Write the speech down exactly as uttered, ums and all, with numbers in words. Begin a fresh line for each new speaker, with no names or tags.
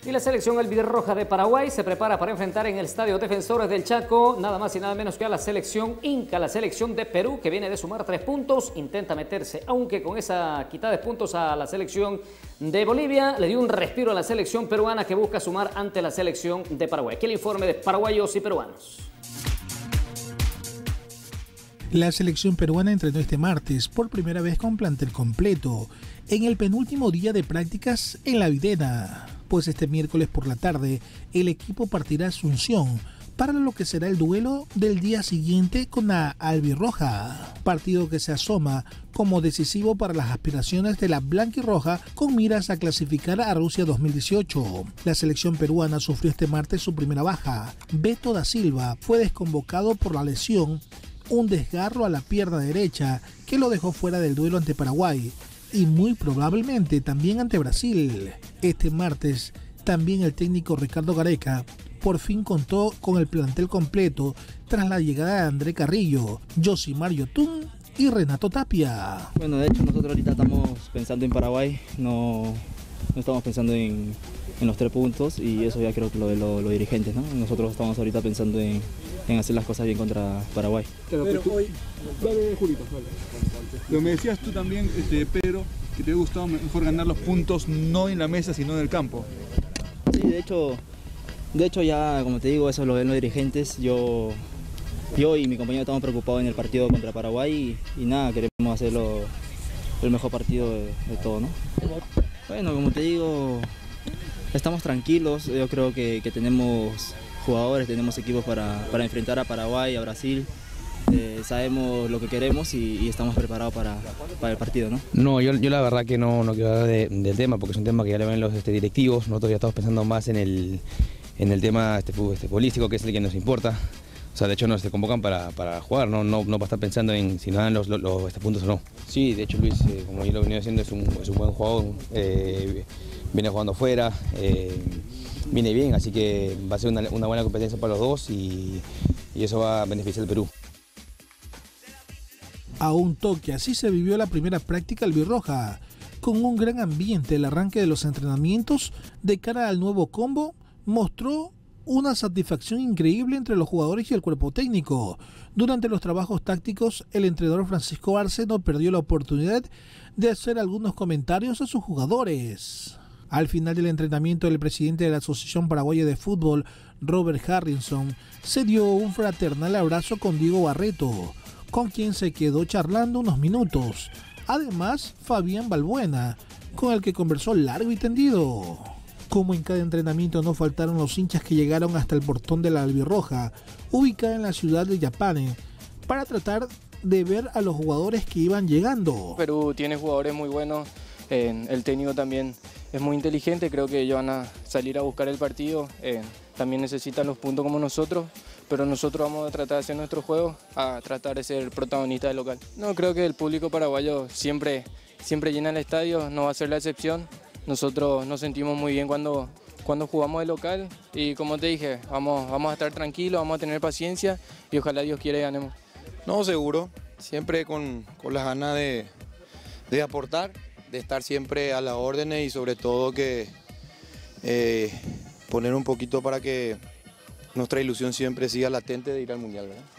Y la selección albirroja de Paraguay se prepara para enfrentar en el Estadio Defensores del Chaco nada más y nada menos que a la selección Inca, la selección de Perú, que viene de sumar tres puntos, intenta meterse, aunque con esa quitada de puntos a la selección de Bolivia, le dio un respiro a la selección peruana que busca sumar ante la selección de Paraguay. Aquí el informe de paraguayos y peruanos.
La selección peruana entrenó este martes por primera vez con plantel completo en el penúltimo día de prácticas en La Videna, pues este miércoles por la tarde el equipo partirá a Asunción para lo que será el duelo del día siguiente con la albirroja, partido que se asoma como decisivo para las aspiraciones de la blanquirroja con miras a clasificar a Rusia dos mil dieciocho. La selección peruana sufrió este martes su primera baja. Beto da Silva fue desconvocado por la lesión, un desgarro a la pierna derecha que lo dejó fuera del duelo ante Paraguay y muy probablemente también ante Brasil. Este martes también el técnico Ricardo Gareca por fin contó con el plantel completo tras la llegada de André Carrillo, Josimar Yotun y Renato Tapia.
Bueno, de hecho nosotros ahorita estamos pensando en Paraguay, no, no estamos pensando en, en los tres puntos y eso ya creo que lo de los lo dirigentes, ¿no? Nosotros estamos ahorita pensando en, en hacer las cosas bien contra Paraguay.
Pero, pero hoy, dale, Julito, dale. Lo me decías tú también, este, Pedro, que te hubiera gustado mejor ganar los puntos no en la mesa sino en el campo.
Sí, de hecho, de hecho ya, como te digo, eso lo ven los dirigentes. Yo, yo y mi compañero estamos preocupados en el partido contra Paraguay y, y nada, queremos hacerlo el mejor partido de, de todo, ¿no? Bueno, como te digo, estamos tranquilos. Yo creo que, que tenemos jugadores, tenemos equipos para, para enfrentar a Paraguay, a Brasil. Eh, sabemos lo que queremos y, y estamos preparados para, para el partido, ¿no?
No, yo, yo la verdad que no, no quiero hablar de, del tema porque es un tema que ya lo ven los este, directivos. Nosotros ya estamos pensando más en el, en el tema este, este, futbolístico, que es el que nos importa. O sea, de hecho nos se convocan para, para jugar, no, no, no para estar pensando en si nos dan los, los, los este, puntos o no. Sí, de hecho Luis, eh, como yo lo he venido diciendo, es un, es un buen jugador, eh, viene jugando afuera, eh, viene bien, así que va a ser una, una buena competencia para los dos y, y eso va a beneficiar al Perú.
A un toque, así se vivió la primera práctica albirroja, con un gran ambiente. El arranque de los entrenamientos de cara al nuevo combo mostró una satisfacción increíble entre los jugadores y el cuerpo técnico. Durante los trabajos tácticos, el entrenador Francisco Arce no perdió la oportunidad de hacer algunos comentarios a sus jugadores. Al final del entrenamiento, el presidente de la Asociación Paraguaya de Fútbol, Robert Harrison, se dio un fraternal abrazo con Diego Barreto, con quien se quedó charlando unos minutos. Además, Fabián Balbuena, con el que conversó largo y tendido. Como en cada entrenamiento, no faltaron los hinchas que llegaron hasta el portón de la albirroja, ubicada en la ciudad de Yapane, para tratar de ver a los jugadores que iban llegando.
Perú tiene jugadores muy buenos, eh, el técnico también es muy inteligente, creo que ellos van a salir a buscar el partido, eh, también necesitan los puntos como nosotros, pero nosotros vamos a tratar de hacer nuestro juego, a tratar de ser protagonista del local. No, creo que el público paraguayo siempre, siempre llena el estadio, no va a ser la excepción. Nosotros nos sentimos muy bien cuando, cuando jugamos de local y como te dije, vamos, vamos a estar tranquilos, vamos a tener paciencia y ojalá Dios quiera y ganemos.
No, seguro, siempre con, con las ganas de, de aportar, de estar siempre a las órdenes y sobre todo que eh, poner un poquito para que nuestra ilusión siempre siga latente de ir al Mundial, ¿verdad?